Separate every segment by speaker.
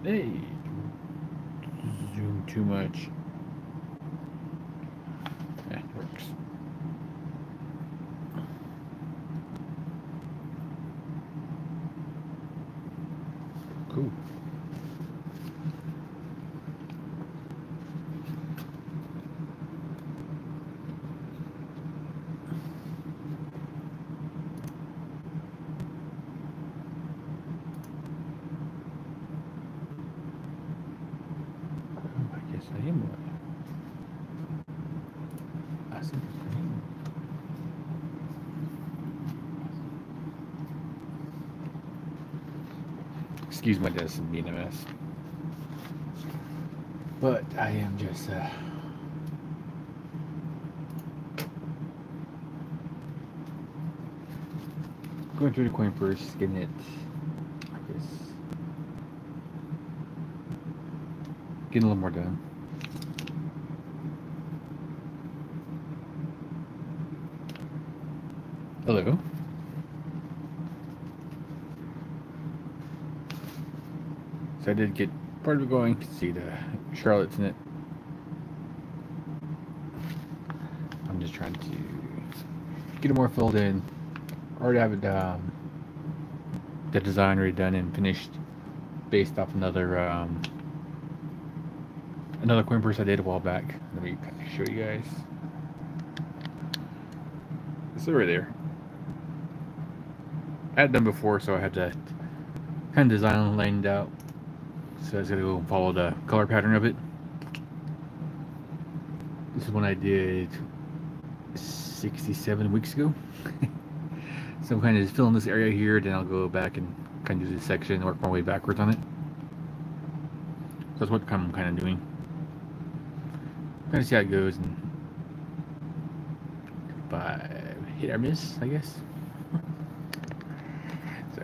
Speaker 1: Hey, zoom too much. Yeah, it works. Cool. Oh, I guess I am one. I see the name. Excuse my desk and being a mess. But I am just going through the coin first, getting it, I guess, getting a little more done. Hello. So I did get part of it going. You can see the Charlotte's in it. I'm just trying to get it more filled in. Already have it the design already done and finished based off another coin purse I did a while back. Let me show you guys. It's over there. I had done before, so I had to kind of design lined out. So I was gonna go follow the color pattern of it. This is one I did 67 weeks ago. So I'm kind of just filling this area here, then I'll go back and kind of do this section and work my way backwards on it. So that's what I'm kind of doing. Kind of see how it goes, and by hit or miss, I guess. So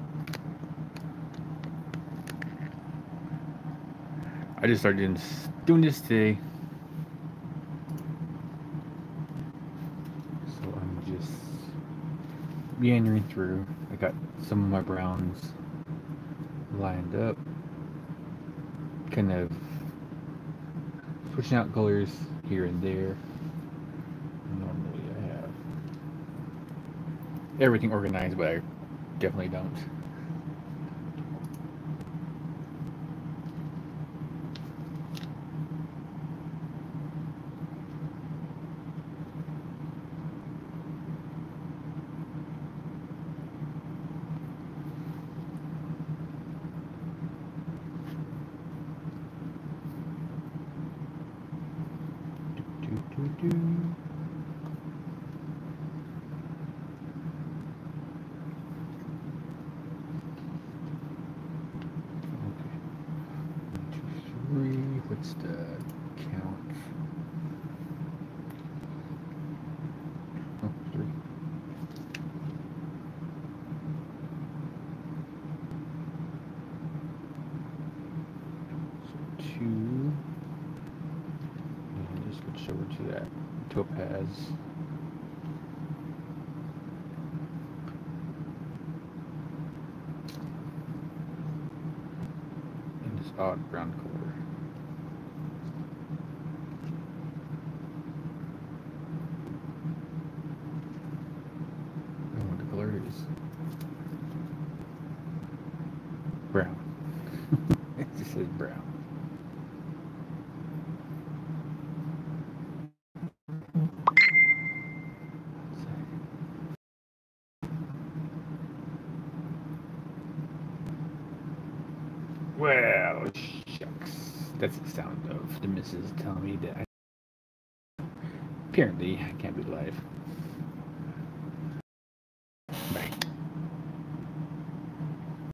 Speaker 1: I just started doing this today. So I'm just meandering through. I got some of my browns lined up, kind of switching out colors here and there. Normally I have everything organized, but I definitely don't. What's the count? Oh, 3. So 2. And just switch over to that topaz. And this odd brown color. Brown. It just says brown. Well, shucks. That's the sound of the missus telling me that apparently I can't be live.